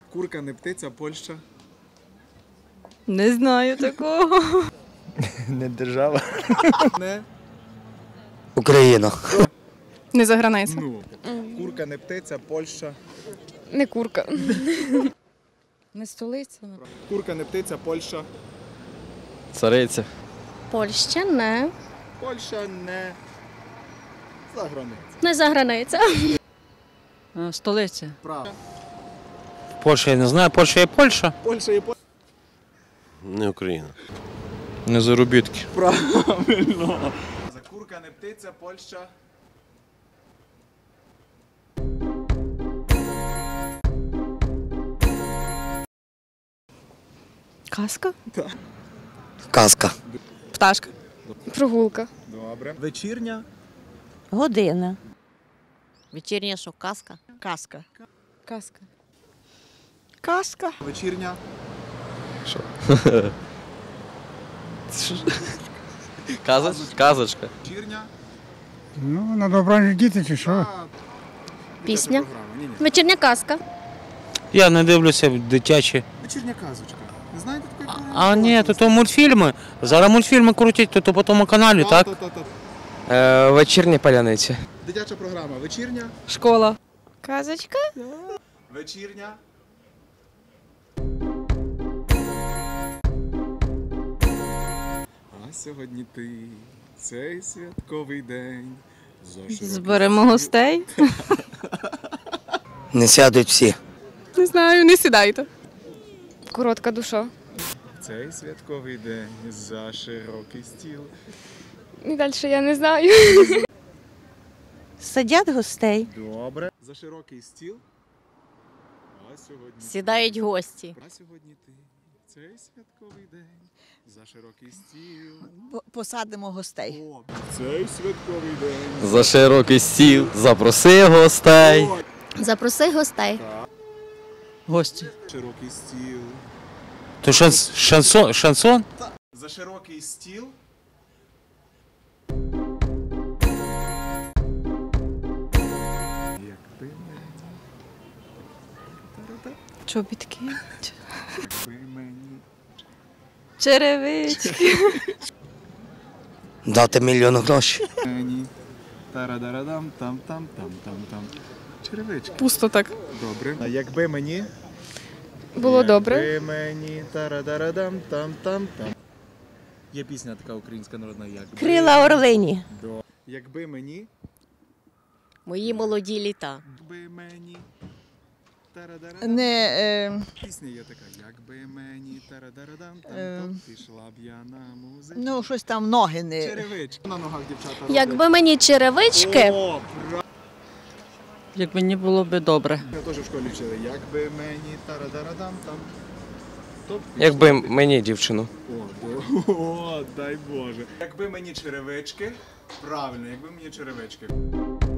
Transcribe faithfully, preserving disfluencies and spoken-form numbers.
Курка не птиця, Польща. Не знаю такого. Не держава. Не. Україна. Не за границя. Ну. Курка не птиця, Польща. Не курка. Не столиця. Курка не птиця, Польща. Цариця. Польща не. Польща не за границя. Не за границя. Столиця. Правда. Польща я не знаю, Польща є Польща. Польща і Польща. Не Україна. Не заробітки. Правильно. За курка не птиця, Польща. Казка? Казка. Пташка. Прогулка. Добре. Вечірня. Година. Вечірня що, казка? Казка. Казка. Казка. Вечірня. Що? Казоч... Казочка. Вечірня. Ну, на добрані діти чи що? А, Пісня. програма. Ні-ні. Вечірня казка. Я не дивлюся дитячі. Вечірня казочка. Не знаєте такої програми? А ні, то, то мультфільми. Зараз мультфільми крутять, то, то по тому каналі, То, так? то, то, то. Е, вечірня паляниця. Дитяча програма. Вечірня. Школа. Казочка. Вечірня. А сьогодні ти, цей святковий день. За широкий Зберемо стіл. гостей. Не сядуть всі. Не знаю, не сідайте. Коротка душа. Цей святковий день за широкий стіл. І далі я не знаю. Садять гостей. Добре. За широкий стіл. А сьогодні Сідають гості. А сьогодні ти, цей святковий день за широкий стіл. Посадимо гостей. О, цей святковий день. За широкий стіл. Запроси гостей. О, Запроси гостей. Гості. широкий стіл. То шанс, шансон, шансон? За широкий стіл. Якби мені, Чобітки. якби мені. Черевички. Дати мільйон грошей. Мені. Тарадарадам, там, там, там, там, там. Черевички. Пусто так. Добре. А якби мені. Було добре. Якби мені. Тарадарадам, там, там, там. Є пісня така українська народна. Якби. Крила орлині. До. Якби мені. Мої молоді літа. Якби мені. Тарадарадам. Не, е, Пісня є така. Якби мені. Тарадарадам, там, Е. там. Пішла б я на музику. ну, щось там ноги не. Черевички. На ногах дівчата роблять. Якби мені черевички. О, правильно. Як мені було би добре. Ми теж в школі вчили. Якби мені. Тарадарадам, там. То Якби мені дівчину. О, до- о, дай Боже. Якби мені черевички. Правильно, якби мені черевички.